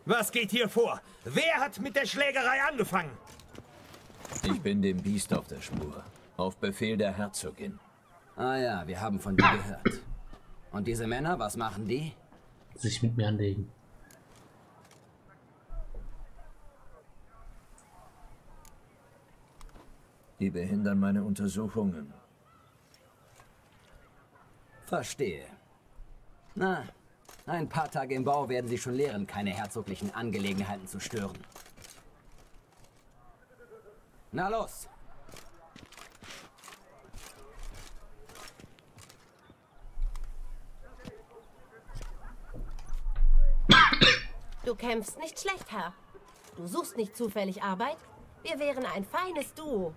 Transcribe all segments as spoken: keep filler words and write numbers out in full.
Was geht hier vor? Wer hat mit der Schlägerei angefangen? Ich bin dem Biest auf der Spur. Auf Befehl der Herzogin. Ah ja, wir haben von dir gehört. Und diese Männer, was machen die? Sich mit mir anlegen. Die behindern meine Untersuchungen. Verstehe. Na, ein paar Tage im Bau werden sie schon lernen, keine herzoglichen Angelegenheiten zu stören. Na los! Du kämpfst nicht schlecht, Herr. Du suchst nicht zufällig Arbeit. Wir wären ein feines Duo.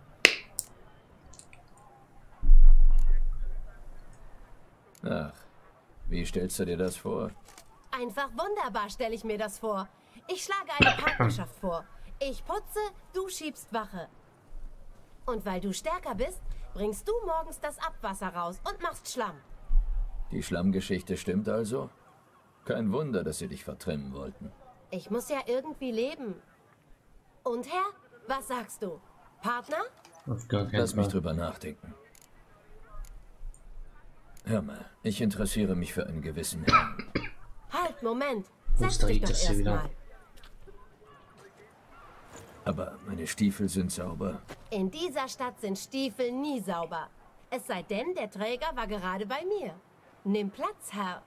Ach, wie stellst du dir das vor? Einfach wunderbar stelle ich mir das vor. Ich schlage eine Partnerschaft vor. Ich putze, du schiebst Wache. Und weil du stärker bist, bringst du morgens das Abwasser raus und machst Schlamm. Die Schlammgeschichte stimmt also? Kein Wunder, dass sie dich vertrimmen wollten. Ich muss ja irgendwie leben. Und Herr, was sagst du? Partner? Auf gar keinen Lass mich Fall. drüber nachdenken. Hör mal, ich interessiere mich für einen gewissen Herrn. Halt, Moment. Wo Setz dich dreht doch es hier erst wieder? mal. Aber meine Stiefel sind sauber. In dieser Stadt sind Stiefel nie sauber. Es sei denn, der Träger war gerade bei mir. Nimm Platz, Herr.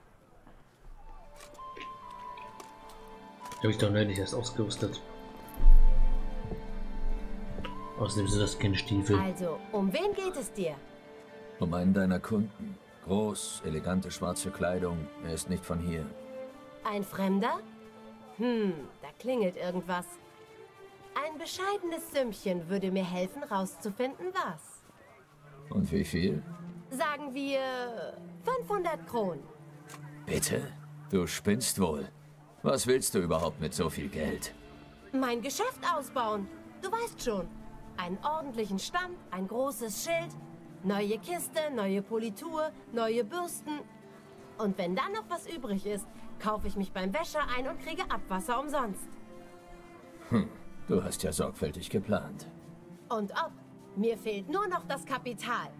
Habe ich doch neulich erst ausgerüstet. Außerdem sind das keine Stiefel. Also, um wen geht es dir? Um einen deiner Kunden. Groß, elegante schwarze Kleidung. Er ist nicht von hier. Ein Fremder? Hm, da klingelt irgendwas. Ein bescheidenes Sümmchen würde mir helfen, rauszufinden, was. Und wie viel? Sagen wir fünfhundert Kronen. Bitte? Du spinnst wohl. Was willst du überhaupt mit so viel Geld? Mein Geschäft ausbauen. Du weißt schon. Einen ordentlichen Stand, ein großes Schild, neue Kiste, neue Politur, neue Bürsten. Und wenn dann noch was übrig ist, kaufe ich mich beim Wäscher ein und kriege Abwasser umsonst. Hm, du hast ja sorgfältig geplant. Und ob, mir fehlt nur noch das Kapital.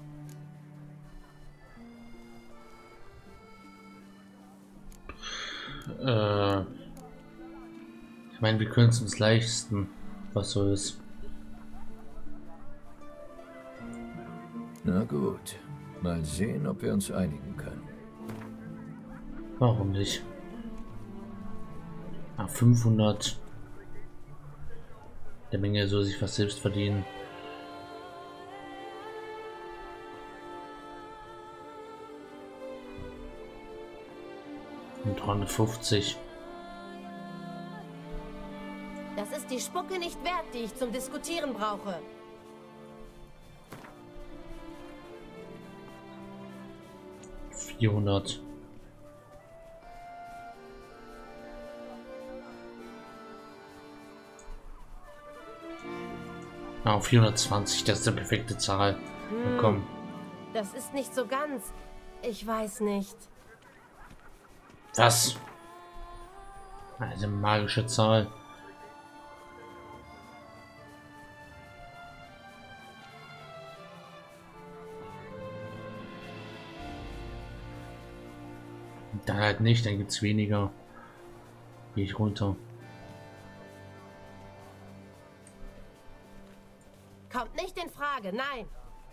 Äh, ich meine, wir können es uns leisten, was so ist. Na gut, mal sehen, ob wir uns einigen können. Warum nicht? Ah, fünfhundert. Der Menge soll sich was selbst verdienen. Und dreihundertfünfzig. Das ist die Spucke nicht wert, die ich zum Diskutieren brauche. vierhundert. Ah, vierhundertzwanzig, das ist eine perfekte Zahl. Hm, Na komm. Das ist nicht so ganz. Ich weiß nicht. Was? Also magische Zahl. Dann halt nicht, dann gibt's weniger. Gehe ich runter. Kommt nicht in Frage, nein.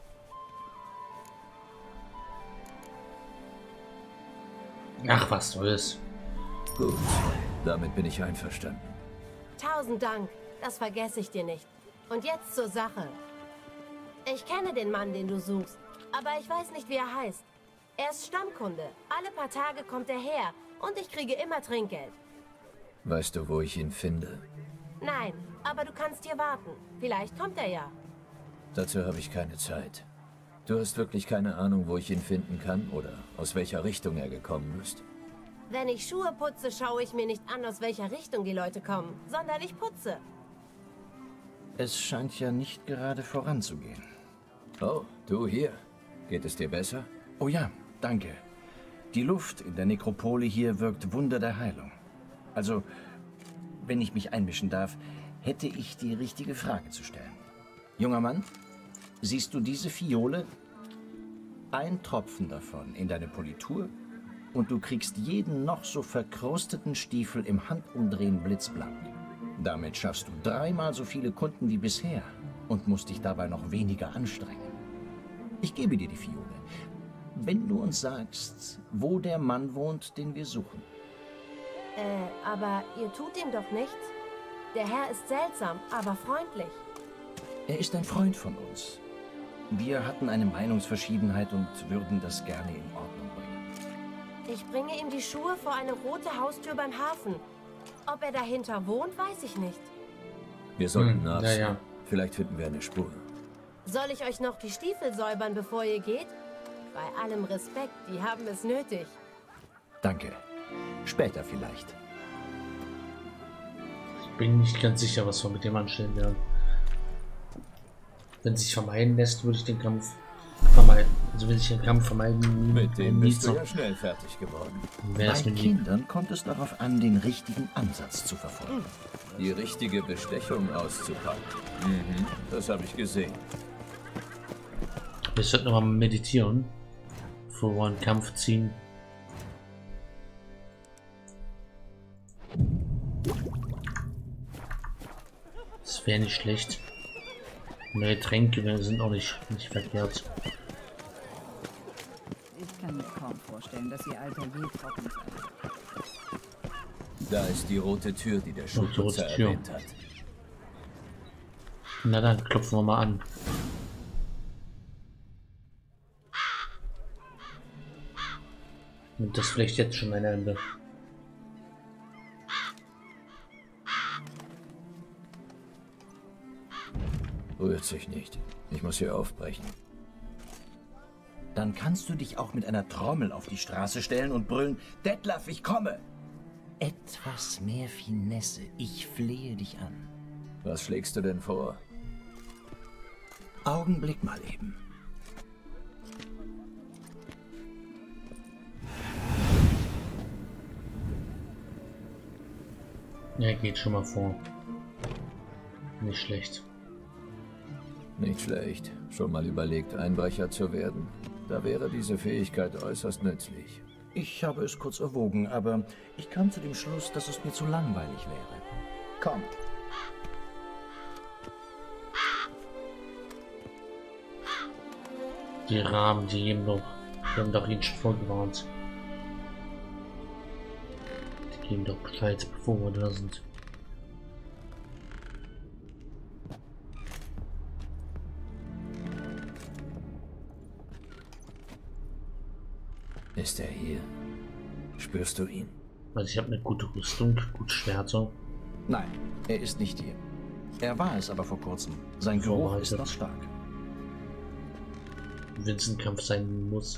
Ach, was soll's. Gut, damit bin ich einverstanden. Tausend Dank, das vergesse ich dir nicht. Und jetzt zur Sache. Ich kenne den Mann, den du suchst, aber ich weiß nicht, wie er heißt. Er ist Stammkunde. Alle paar Tage kommt er her und ich kriege immer Trinkgeld. Weißt du, wo ich ihn finde? Nein, aber du kannst hier warten. Vielleicht kommt er ja. Dazu habe ich keine Zeit. Du hast wirklich keine Ahnung, wo ich ihn finden kann oder aus welcher Richtung er gekommen ist? Wenn ich Schuhe putze, schaue ich mir nicht an, aus welcher Richtung die Leute kommen, sondern ich putze. Es scheint ja nicht gerade voranzugehen. Oh, du hier. Geht es dir besser? Oh ja, danke. Die Luft in der Nekropole hier wirkt Wunder der Heilung. Also, wenn ich mich einmischen darf, hätte ich die richtige Frage zu stellen. Junger Mann, siehst du diese Fiole? Ein Tropfen davon in deine Politur und du kriegst jeden noch so verkrusteten Stiefel im Handumdrehen blitzblank. Damit schaffst du dreimal so viele Kunden wie bisher und musst dich dabei noch weniger anstrengen. Ich gebe dir die Fiole, wenn du uns sagst, wo der Mann wohnt, den wir suchen. Äh, aber ihr tut ihm doch nichts. Der Herr ist seltsam, aber freundlich. Er ist ein Freund von uns. Wir hatten eine Meinungsverschiedenheit und würden das gerne in Ordnung bringen. Ich bringe ihm die Schuhe vor eine rote Haustür beim Hafen. Ob er dahinter wohnt, weiß ich nicht. Wir sollten Hm, nachsehen. ja, ja. Vielleicht finden wir eine Spur. Soll ich euch noch die Stiefel säubern, bevor ihr geht? Bei allem Respekt, die haben es nötig. Danke. Später vielleicht. Ich bin nicht ganz sicher, was wir mit dem anstellen werden. Wenn sich vermeiden lässt, würde ich den Kampf vermeiden. Also wenn sich den Kampf vermeiden... Mit dem nie bist du so- ja schnell fertig geworden. wäre es Bei mir nie. Kindern kommt es darauf an, den richtigen Ansatz zu verfolgen. Die richtige Bestechung auszupacken. Mhm, das habe ich gesehen. Wir sollten noch mal meditieren, bevor wir einen Kampf ziehen. Das wäre nicht schlecht. Neue Tränke sind auch nicht, nicht verkehrt. Ich kann mir kaum vorstellen, dass ihr Alter je trocken seid. Da ist die rote Tür, die der die rote Schulputzer Tür. erwähnt hat. Na dann, klopfen wir mal an. Und das vielleicht jetzt schon ein Ende. Rührt sich nicht. Ich muss hier aufbrechen. Dann kannst du dich auch mit einer Trommel auf die Straße stellen und brüllen, Detlef, ich komme! Etwas mehr Finesse, ich flehe dich an. Was schlägst du denn vor? Augenblick mal eben. Ja, geht schon mal vor. Nicht schlecht. Nicht schlecht. Schon mal überlegt, Einbrecher zu werden? Da wäre diese Fähigkeit äußerst nützlich. Ich habe es kurz erwogen, aber ich kam zu dem Schluss, dass es mir zu langweilig wäre. Komm. Die Raben, die eben noch, die haben doch ihn schon vorgewarnt. Die geben doch Bescheid, bevor wir da sind. Ist er hier? Spürst du ihn? Also ich habe eine gute Rüstung, gute Schwerter. Nein, er ist nicht hier. Er war es aber vor kurzem. Sein Geruch ist noch stark. Wenn es ein Kampf sein muss.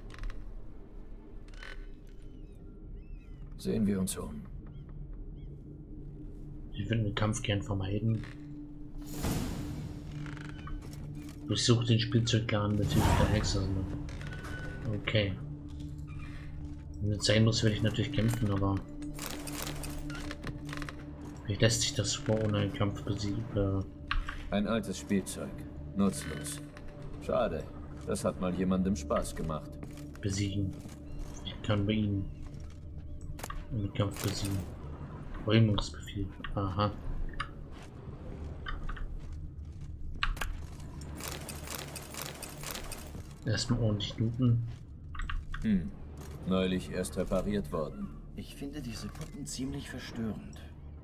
Sehen wir uns um. Ich würde den Kampf gern vermeiden. Ich suche den Spielzeugladen mit Hilfe der Hexe. Okay. Wenn es sein muss, werde ich natürlich kämpfen, aber vielleicht lässt sich das vor ohne einen Kampf besiegen. Ein altes Spielzeug. Nutzlos. Schade. Das hat mal jemandem Spaß gemacht. besiegen. Ich kann bei ihnen einen Kampf besiegen. Räumungsbefehl. Aha. Erstmal ordentlich looten. Hm. Neulich erst repariert worden. Ich finde diese Puppen ziemlich verstörend.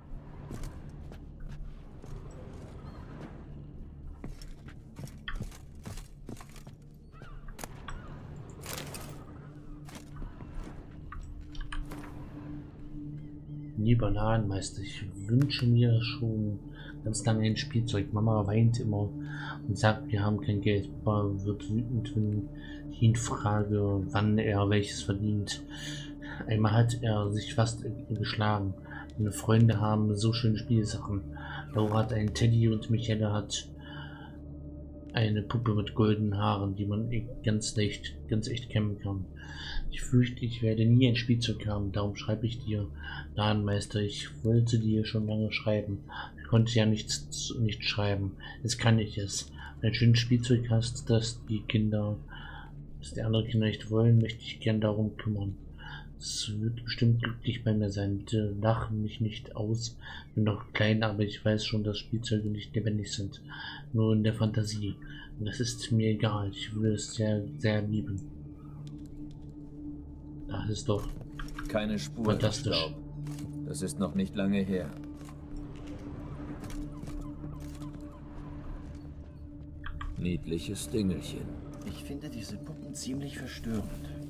Lieber Ladenmeister, ich wünsche mir schon ganz lange ein Spielzeug. Mama weint immer und sagt, wir haben kein Geld. Papa wird wütend, wenn ich ihn frage, wann er welches verdient. Einmal hat er sich fast geschlagen. Meine Freunde haben so schöne Spielsachen. Laura hat einen Teddy und Michaela hat eine Puppe mit goldenen Haaren, die man ganz leicht, ganz echt kämmen kann. Ich fürchte, ich werde nie ein Spielzeug haben, darum schreibe ich dir, Ladenmeister. Ich wollte dir schon lange schreiben. Ich konnte ja nichts nicht schreiben. Jetzt kann ich es. Wenn du ein schönes Spielzeug hast, das die Kinder, das die anderen Kinder nicht wollen, möchte ich gern darum kümmern. Es wird bestimmt glücklich bei mir sein. Bitte lach mich nicht aus. Ich bin noch klein, aber ich weiß schon, dass Spielzeuge nicht lebendig sind. Nur in der Fantasie. Und das ist mir egal. Ich würde es sehr, sehr lieben. Das ist doch keine Spur. Fantastisch. Das ist noch nicht lange her. Niedliches Dingelchen. Ich finde diese Puppen ziemlich verstörend.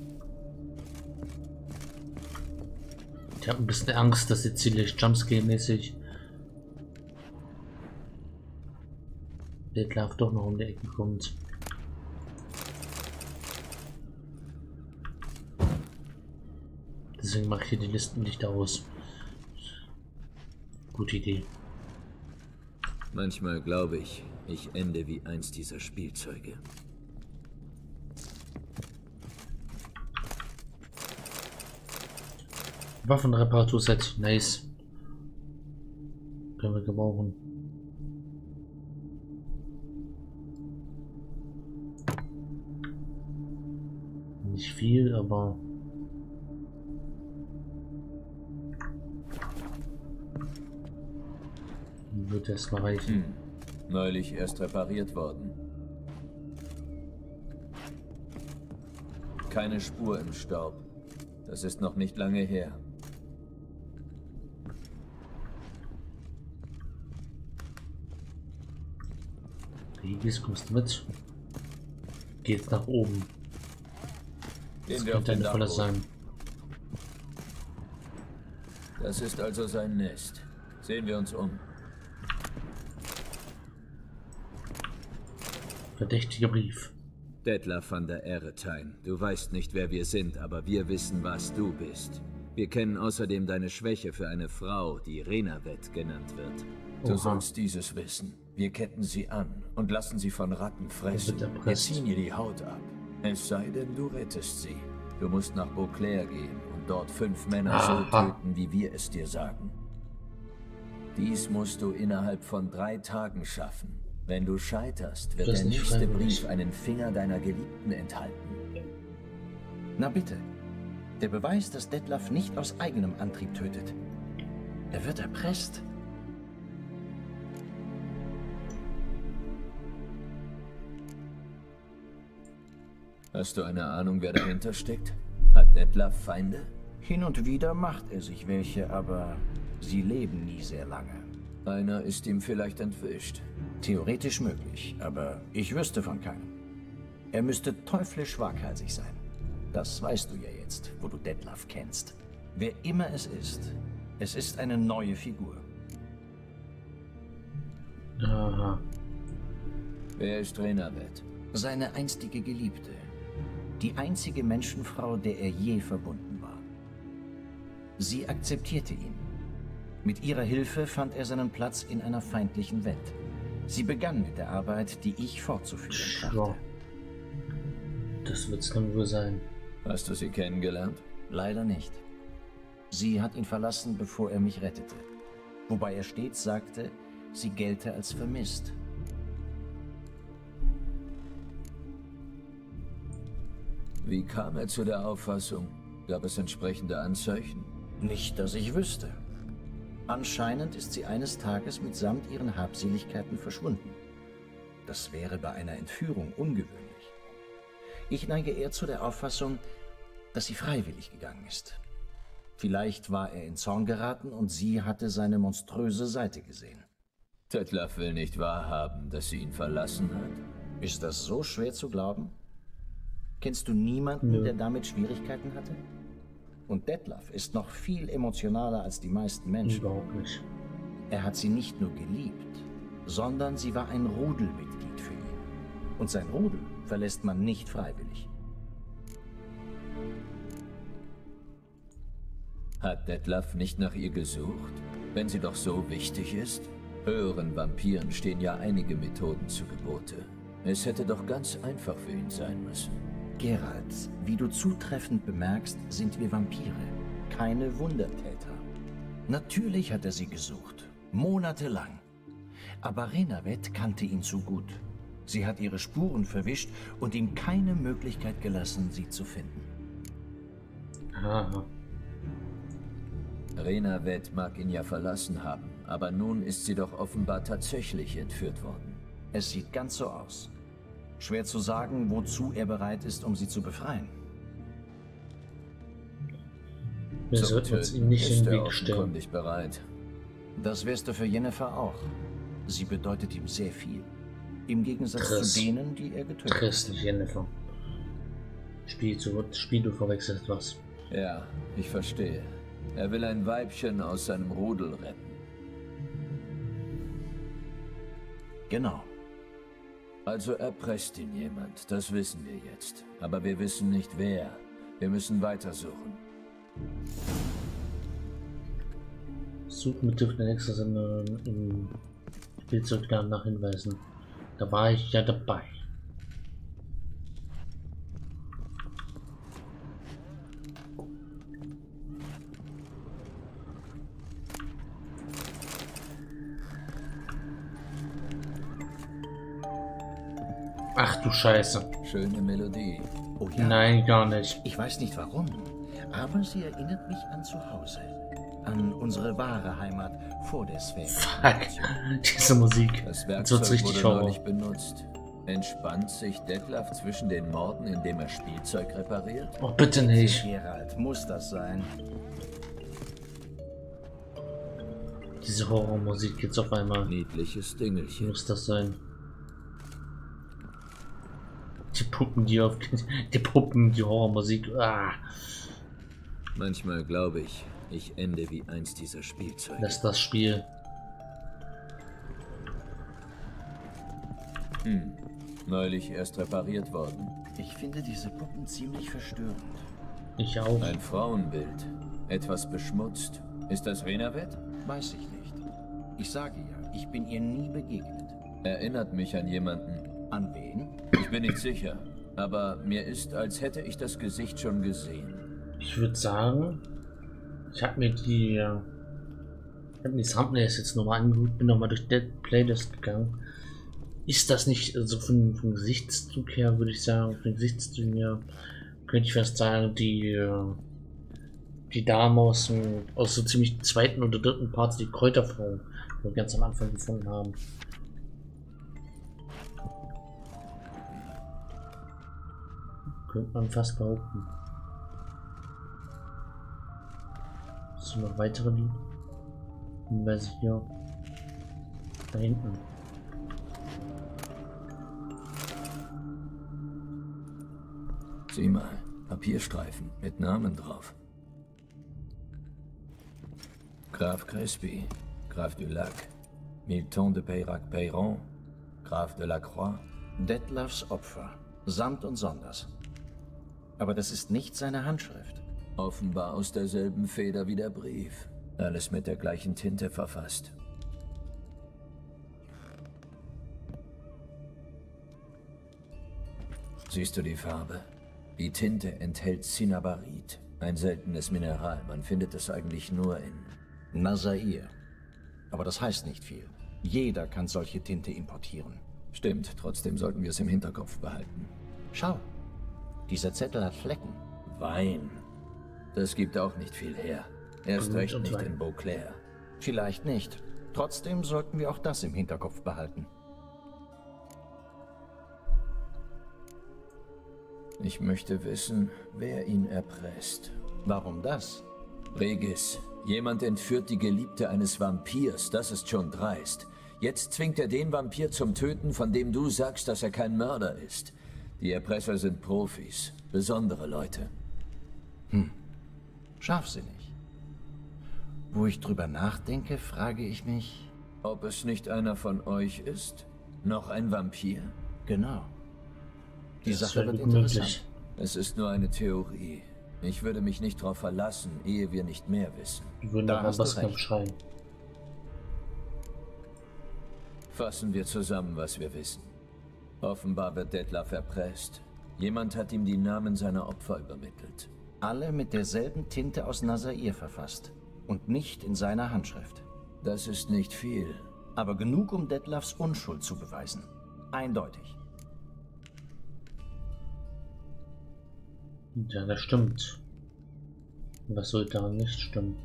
Ich habe ein bisschen Angst, dass jetzt ziemlich Jumpscare-mäßig Detlef doch noch um die Ecke kommt. Deswegen mache ich hier die Listen nicht aus. Gute Idee. Manchmal glaube ich, ich ende wie eins dieser Spielzeuge. Waffenreparaturset, nice. Können wir gebrauchen. Nicht viel, aber wird erst mal reichen. Hm. Neulich erst repariert worden. Keine Spur im Staub. Das ist noch nicht lange her. Regis, kommst du mit? Geht nach oben. Das Gehen wir auf könnte den eine Falle Dachboden. sein. Das ist also sein Nest. Sehen wir uns um. Verdächtiger Brief. Detlef van der Eretein. Du weißt nicht, wer wir sind, aber wir wissen, was du bist. Wir kennen außerdem deine Schwäche für eine Frau, die Renavet genannt wird. Du Oha. sollst dieses wissen. Wir ketten sie an und lassen sie von Ratten fressen. wird Wir erpresst. ziehen ihr die Haut ab. Es sei denn, du rettest sie. Du musst nach Beauclair gehen und dort fünf Männer Aha. so töten, wie wir es dir sagen. Dies musst du innerhalb von drei Tagen schaffen. Wenn du scheiterst, wird Das ist der nicht nächste freiwillig. Brief einen Finger deiner Geliebten enthalten. Na bitte. Der Beweis, dass Detlef nicht aus eigenem Antrieb tötet. Er wird erpresst. Hast du eine Ahnung, wer dahinter steckt? Hat Detlef Feinde? Hin und wieder macht er sich welche, aber sie leben nie sehr lange. Einer ist ihm vielleicht entwischt. Theoretisch möglich, aber ich wüsste von keinem. Er müsste teuflisch waghalsig sein. Das weißt du ja jetzt, wo du Detlef kennst. Wer immer es ist, es ist eine neue Figur. Aha. Wer ist Renavet? Seine einstige Geliebte. Die einzige Menschenfrau, der er je verbunden war. Sie akzeptierte ihn. Mit ihrer Hilfe fand er seinen Platz in einer feindlichen Welt. Sie begann mit der Arbeit, die ich fortzuführen Ja. brachte. Das wird's dann wohl sein. Hast du sie kennengelernt? Leider nicht. Sie hat ihn verlassen, bevor er mich rettete. Wobei er stets sagte, sie gelte als vermisst. Wie kam er zu der Auffassung? Gab es entsprechende Anzeichen? Nicht, dass ich wüsste. Anscheinend ist sie eines Tages mitsamt ihren Habseligkeiten verschwunden. Das wäre bei einer Entführung ungewöhnlich. Ich neige eher zu der Auffassung, dass sie freiwillig gegangen ist. Vielleicht war er in Zorn geraten und sie hatte seine monströse Seite gesehen. Detlef will nicht wahrhaben, dass sie ihn verlassen hat. Ist das so schwer zu glauben? Kennst du niemanden, Nö. der damit Schwierigkeiten hatte? Und Detlef ist noch viel emotionaler als die meisten Menschen. Überhaupt nicht. Er hat sie nicht nur geliebt, sondern sie war ein Rudelmitglied für ihn. Und sein Rudel verlässt man nicht freiwillig. Hat Detlef nicht nach ihr gesucht? Wenn sie doch so wichtig ist? Höheren Vampiren stehen ja einige Methoden zu Gebote. Es hätte doch ganz einfach für ihn sein müssen. Geralt, wie du zutreffend bemerkst, sind wir Vampire, keine Wundertäter. Natürlich hat er sie gesucht, monatelang. Aber Renavet kannte ihn zu gut. Sie hat ihre Spuren verwischt und ihm keine Möglichkeit gelassen, sie zu finden. Aha. Renavet mag ihn ja verlassen haben, aber nun ist sie doch offenbar tatsächlich entführt worden. Es sieht ganz so aus. Schwer zu sagen, wozu er bereit ist, um sie zu befreien. Wir Zum sollten uns Töten ihm nicht in ist den er Weg stellen. offenkundig bereit. Das wärst du für Jennifer auch. Sie bedeutet ihm sehr viel. Im Gegensatz Chris. zu denen, die er getötet hat. Chris, nicht Jennifer. Spiel, zu, Spiel, du verwechselst was. Ja, ich verstehe. Er will ein Weibchen aus seinem Rudel retten. Genau. Also erpresst ihn jemand, das wissen wir jetzt. Aber wir wissen nicht wer. Wir müssen weitersuchen. Suchen mit dürften extra im Spielzeugladen nach Hinweisen. Da war ich ja dabei. Ach du Scheiße. Schöne Melodie. Oh ja. Nein, gar nicht. Ich weiß nicht warum, aber sie erinnert mich an zu Hause. An unsere wahre Heimat vor der Sphäre. Fuck. Diese Musik. Das Jetzt Werkzeug wird's richtig wurde Horror. neulich benutzt. Entspannt sich Detlef zwischen den Morden, indem er Spielzeug repariert? Oh, bitte nicht. Geralt, muss das sein? Diese Horrormusik jetzt auf einmal. Niedliches Dingelchen. Muss das sein? Die Puppen, die auf die Puppen, die Horrormusik. Ah, Manchmal glaube ich, ich ende wie eins dieser Spielzeuge. das ist das Spiel. Hm. Neulich erst repariert worden. Ich finde diese Puppen ziemlich verstörend. Ich auch. Ein Frauenbild. Etwas beschmutzt. Ist das Renavet? Weiß ich nicht. Ich sage ja, ich bin ihr nie begegnet. Erinnert mich an jemanden. An wen? Ich bin nicht sicher. Aber mir ist, als hätte ich das Gesicht schon gesehen. Ich würde sagen, ich habe mir die, äh, ich habe mir die Thumbnails jetzt nochmal angeguckt, bin nochmal durch die Playlist gegangen. Ist das nicht so also vom, vom Gesichtszug her, würde ich sagen, vom Gesichtszug her, könnte ich fast sagen, die, äh, die Dame aus, dem, aus so ziemlich zweiten oder dritten Part, die Kräuterfrau, die wir ganz am Anfang gefunden haben. Könnte man fast behaupten. So noch weitere Hinweise hier. Da hinten. Sieh mal, Papierstreifen mit Namen drauf. Graf Crespi, Graf du Lac, Milton de Peyrac-Peyron, Graf de la Croix. Detlefs Opfer, samt und sonders. Aber das ist nicht seine Handschrift. Offenbar aus derselben Feder wie der Brief. Alles mit der gleichen Tinte verfasst. Siehst du die Farbe? Die Tinte enthält Cinnabarit, ein seltenes Mineral. Man findet es eigentlich nur in... Nazair. Aber das heißt nicht viel. Jeder kann solche Tinte importieren. Stimmt, trotzdem sollten wir es im Hinterkopf behalten. Schau, dieser Zettel hat Flecken. Wein. Das gibt auch nicht viel her. Erst Blut recht und nicht Wein. in Beauclair. Vielleicht nicht. Trotzdem sollten wir auch das im Hinterkopf behalten. Ich möchte wissen, wer ihn erpresst. Warum das? Regis, jemand entführt die Geliebte eines Vampirs, das ist schon dreist. Jetzt zwingt er den Vampir zum Töten, von dem du sagst, dass er kein Mörder ist. Die Erpresser sind Profis, besondere Leute. Hm, scharfsinnig. Wo ich drüber nachdenke, frage ich mich... Ob es nicht einer von euch ist? Noch ein Vampir? Genau. Die Das Sache wäre wird gut interessant. möglich. Es ist nur eine Theorie. Ich würde mich nicht darauf verlassen, ehe wir nicht mehr wissen. Die würden Da doch hast du was recht. schreien. Fassen wir zusammen, was wir wissen. Offenbar wird Detlef erpresst. Jemand hat ihm die Namen seiner Opfer übermittelt. Alle mit derselben Tinte aus Nazair verfasst. Und nicht in seiner Handschrift. Das ist nicht viel. Aber genug, um Detlefs Unschuld zu beweisen. Eindeutig. Ja, das stimmt. Was soll daran nicht stimmen?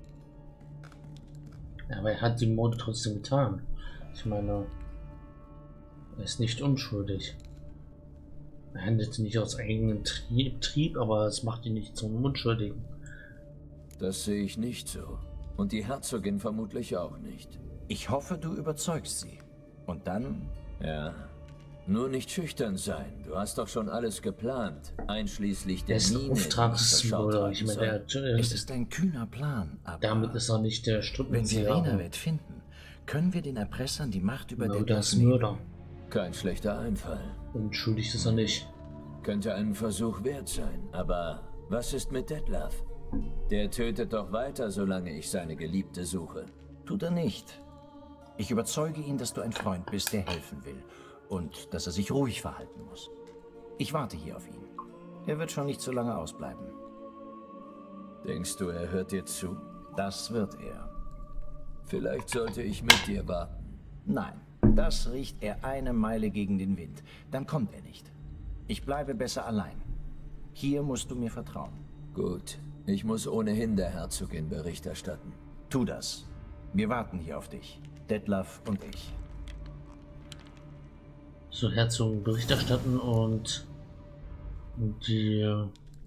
Aber er hat die Morde trotzdem getan. Ich meine, er ist nicht unschuldig. Er handelt nicht aus eigenem Trieb, Trieb, aber es macht ihn nicht zum Unschuldigen. Das sehe ich nicht so. Und die Herzogin vermutlich auch nicht. Ich hoffe, du überzeugst sie. Und dann? Ja. Nur nicht schüchtern sein. Du hast doch schon alles geplant. Einschließlich der Er ist ein Mine. Auftragsmörder. Ich meine, der, äh, Es ist ein kühner Plan, aber damit ist er nicht der wenn wir Strippenzieher. Renawet finden, können wir den Erpressern die Macht über Genau, den das ist Mörder. Kein schlechter Einfall. Unschuldig ist er nicht. Könnte einen Versuch wert sein. Aber was ist mit Detlef? Der tötet doch weiter, solange ich seine Geliebte suche. Tut er nicht. Ich überzeuge ihn, dass du ein Freund bist, der helfen will. Und dass er sich ruhig verhalten muss. Ich warte hier auf ihn. Er wird schon nicht so lange ausbleiben. Denkst du, er hört dir zu? Das wird er. Vielleicht sollte ich mit dir warten. Nein, das riecht er eine Meile gegen den Wind. Dann kommt er nicht. Ich bleibe besser allein. Hier musst du mir vertrauen. Gut, ich muss ohnehin der Herzogin Bericht erstatten. Tu das. Wir warten hier auf dich. Detlef und ich. So, Herzog Bericht erstatten und, und die äh,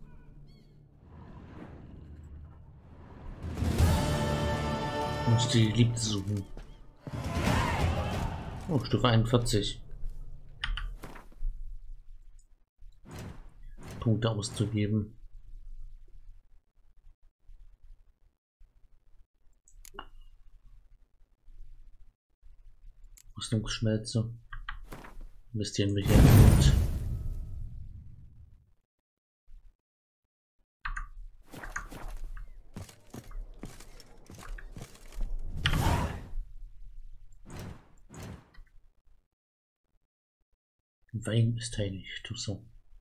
und die Geliebte suchen. Oh, Stufe einundvierzig. Punkte auszugeben. Rüstungsschmelze. Investieren wir hier gut. Wein ist heilig, tu so.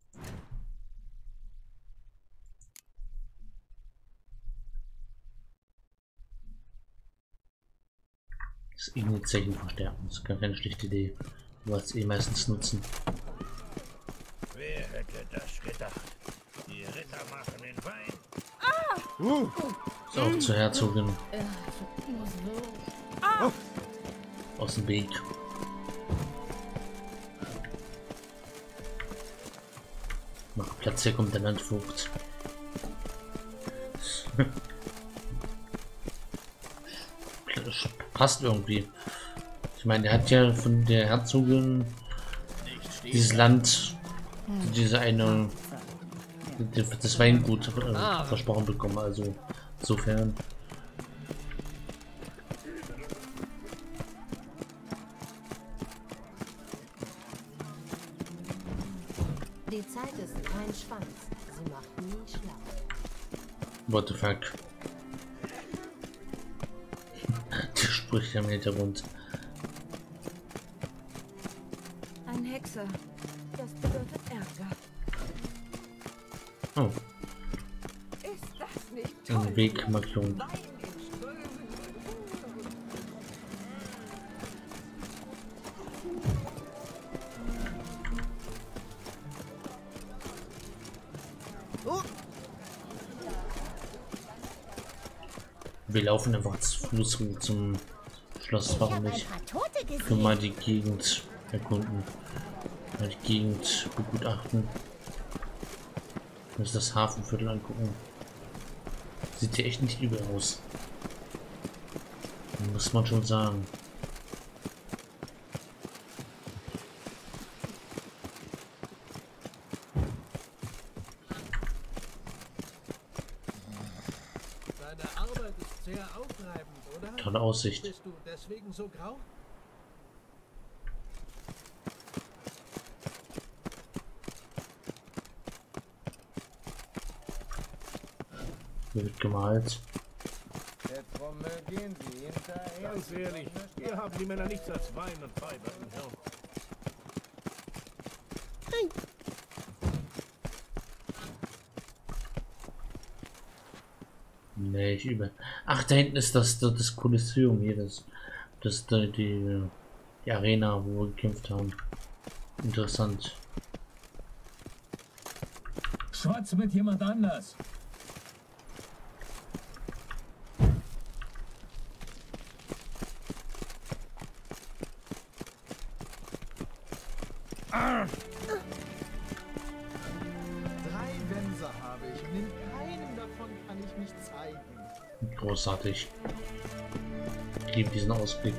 Das Initiativ verstärken, das ist gar keine schlechte Idee. Du hast eh meistens nutzen. Wer hätte das gedacht? Die Ritter machen den Wein. Ah! Uh. Ist auch zur Herzogin. Ah. Aus dem Weg. Mach Platz, hier kommt der Landvogt. Passt irgendwie. Ich meine, der hat ja von der Herzogin dieses Land, diese eine, das Weingut äh, versprochen bekommen. Also insofern. Die Zeit ist kein Schwanz. Sie macht nie schlau. What the fuck? Die Sprüche im Hintergrund. Ein Hexer. Das bedeutet Ärger. Oh, Ist das nicht eine Wegmarkierung. Wein in Strömen. Wir laufen einfach zu Fuß zum Schloss, warum nicht? Können mal die Gegend erkunden. Mal die Gegend begutachten. Muss das Hafenviertel angucken. Sieht hier echt nicht übel aus. Muss man schon sagen. Deine Arbeit ist sehr aufreibend, oder? Tolle Aussicht. Bist du deswegen so grau? Hier wird gemalt. Ganz ehrlich, hier haben die Männer nichts als Wein und Weiber im Hirn. Nee, ich übe. Ach, da hinten ist das, das, das Kolosseum hier, das, das, die, die, die Arena, wo wir gekämpft haben. Interessant. Schwatz mit jemand anders. Ah! Drei Wemser habe ich und in keinem davon kann ich mich zeigen. Großartig. Ich liebe diesen Ausblick.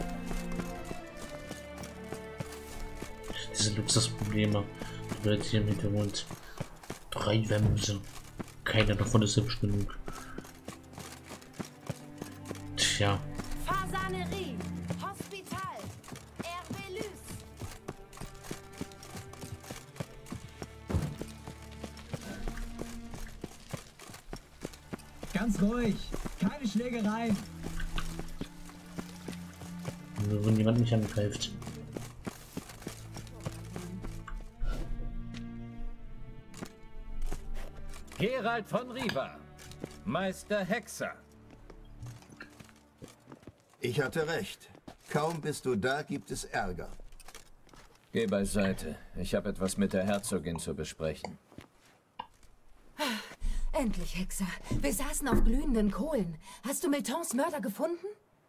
Diese Luxusprobleme. Du wirst hier im Hintergrund. Drei Wemse. Keiner davon ist hübsch genug. Tja. Fasanerie, Hospital, Herbelus. Ganz ruhig, keine Schlägereien. Nur wenn jemand mich angreift. Geralt von Riva, Meister Hexer. Ich hatte recht. Kaum bist du da, gibt es Ärger. Geh beiseite. Ich habe etwas mit der Herzogin zu besprechen. Endlich, Hexer. Wir saßen auf glühenden Kohlen. Hast du Miltons Mörder gefunden?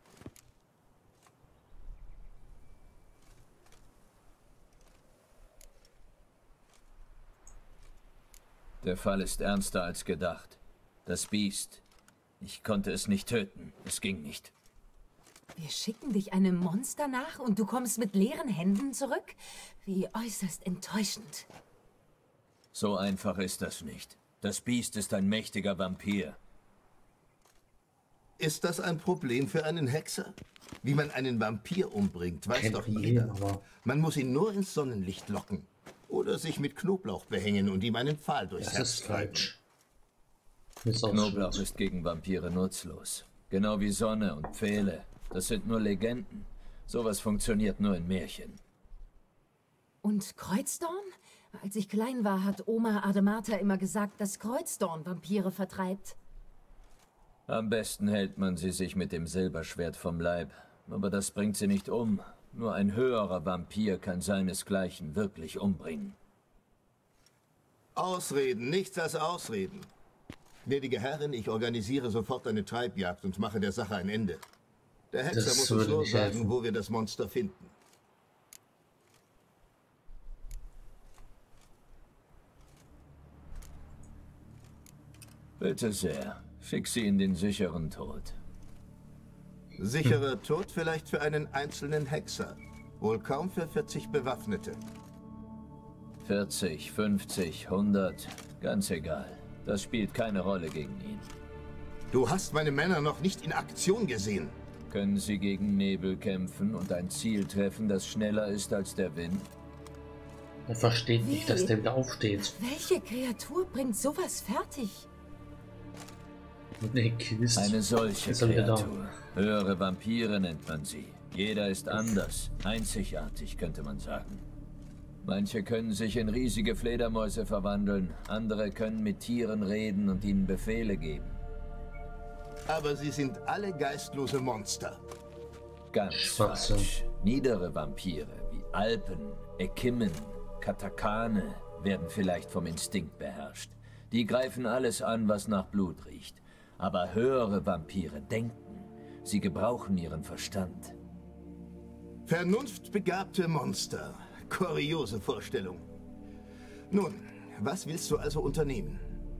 Der Fall ist ernster als gedacht. Das Biest. Ich konnte es nicht töten. Es ging nicht. Wir schicken dich einem Monster nach und du kommst mit leeren Händen zurück? Wie äußerst enttäuschend. So einfach ist das nicht. Das Biest ist ein mächtiger Vampir. Ist das ein Problem für einen Hexer? Wie man einen Vampir umbringt, weiß Kein doch Problem, jeder. aber- Man muss ihn nur ins Sonnenlicht locken. Oder sich mit Knoblauch behängen und ihm einen Pfahl durchs Das Herz ist treiben. falsch. Ist auch Knoblauch schuld. ist gegen Vampire nutzlos. Genau wie Sonne und Pfähle. Das sind nur Legenden. Sowas funktioniert nur in Märchen. Und Kreuzdorn? Als ich klein war, hat Oma Ademata immer gesagt, dass Kreuzdorn Vampire vertreibt. Am besten hält man sie sich mit dem Silberschwert vom Leib. Aber das bringt sie nicht um. Nur ein höherer Vampir kann seinesgleichen wirklich umbringen. Ausreden, nichts als Ausreden. Gnädige Herrin, ich organisiere sofort eine Treibjagd und mache der Sache ein Ende. Der Hexer Das muss uns würde nur nicht sagen, helfen. wo wir das Monster finden. Bitte sehr. Schick sie in den sicheren Tod. Sicherer Tod vielleicht für einen einzelnen Hexer. Wohl kaum für vierzig Bewaffnete. vierzig, fünfzig, hundert, ganz egal. Das spielt keine Rolle gegen ihn. Du hast meine Männer noch nicht in Aktion gesehen. Können sie gegen Nebel kämpfen und ein Ziel treffen, das schneller ist als der Wind? Er versteht Wie? nicht, dass der wieder aufsteht. Welche Kreatur bringt sowas fertig? Nee, Kist. Eine solche Ist er wieder da. Kreatur. Höhere Vampire nennt man sie. Jeder ist anders, einzigartig, könnte man sagen. Manche können sich in riesige Fledermäuse verwandeln, andere können mit Tieren reden und ihnen Befehle geben. Aber sie sind alle geistlose Monster. Ganz Schwachsinn. falsch. Niedere Vampire wie Alpen, Ekimmen, Katakane werden vielleicht vom Instinkt beherrscht. Die greifen alles an, was nach Blut riecht. Aber höhere Vampire denken. Sie gebrauchen ihren Verstand. Vernunftbegabte Monster. Kuriose Vorstellung. Nun, was willst du also unternehmen?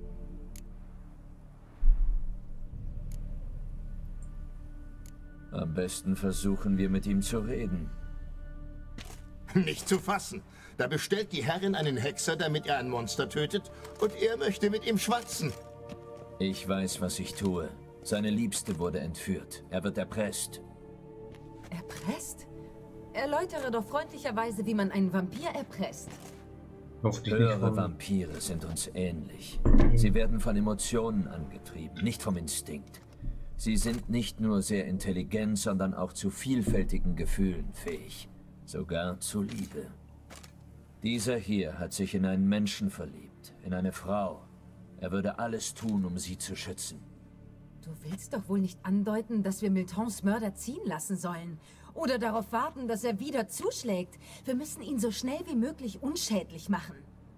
Am besten versuchen wir mit ihm zu reden. Nicht zu fassen. Da bestellt die Herrin einen Hexer, damit er ein Monster tötet, und er möchte mit ihm schwatzen. Ich weiß, was ich tue. Seine Liebste wurde entführt. Er wird erpresst. Erpresst? Erläutere doch freundlicherweise, wie man einen Vampir erpresst. Hoffentlich nicht Höhere von- Vampire sind uns ähnlich. Sie werden von Emotionen angetrieben, nicht vom Instinkt. Sie sind nicht nur sehr intelligent, sondern auch zu vielfältigen Gefühlen fähig. Sogar zu Liebe. Dieser hier hat sich in einen Menschen verliebt, in eine Frau. Er würde alles tun, um sie zu schützen. Du willst doch wohl nicht andeuten, dass wir Miltons Mörder ziehen lassen sollen. Oder darauf warten, dass er wieder zuschlägt. Wir müssen ihn so schnell wie möglich unschädlich machen.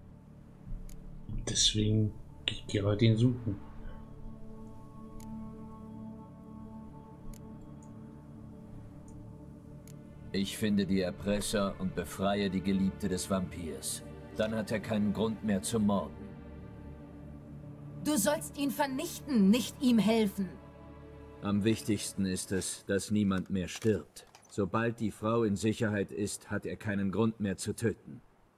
Deswegen ich gehe heute ihn suchen. Ich finde die Erpresser und befreie die Geliebte des Vampirs. Dann hat er keinen Grund mehr zu morden. Du sollst ihn vernichten, nicht ihm helfen. Am wichtigsten ist es, dass niemand mehr stirbt. Sobald die Frau in Sicherheit ist, hat er keinen Grund mehr zu töten.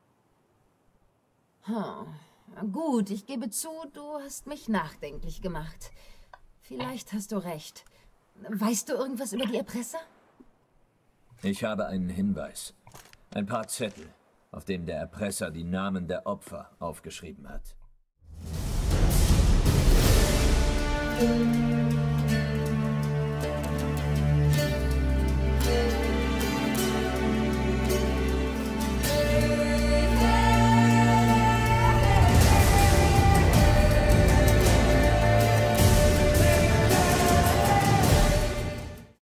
Hm. Gut, ich gebe zu, du hast mich nachdenklich gemacht. Vielleicht hast du recht. Weißt du irgendwas über die Erpresser? Ich habe einen Hinweis. Ein paar Zettel, auf dem der Erpresser die Namen der Opfer aufgeschrieben hat.